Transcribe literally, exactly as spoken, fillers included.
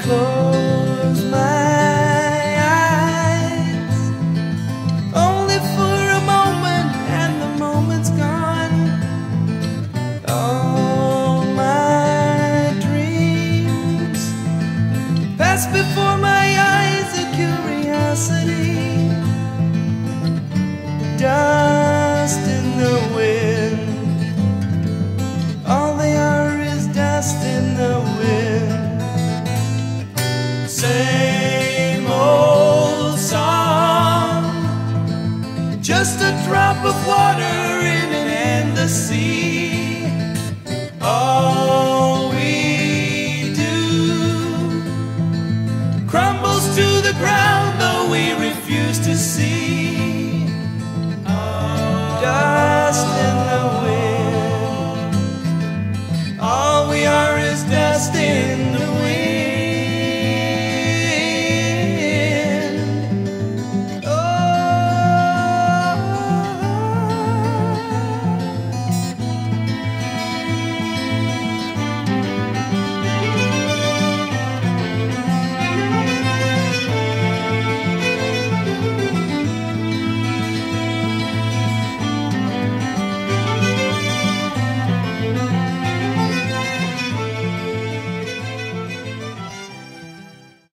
close my eyes, only for a moment, and the moment's gone. All my dreams pass before my eyes, a curiosity, dust in the wind. All they are is dust in the wind. Same old song, just a drop of water in an endless sea.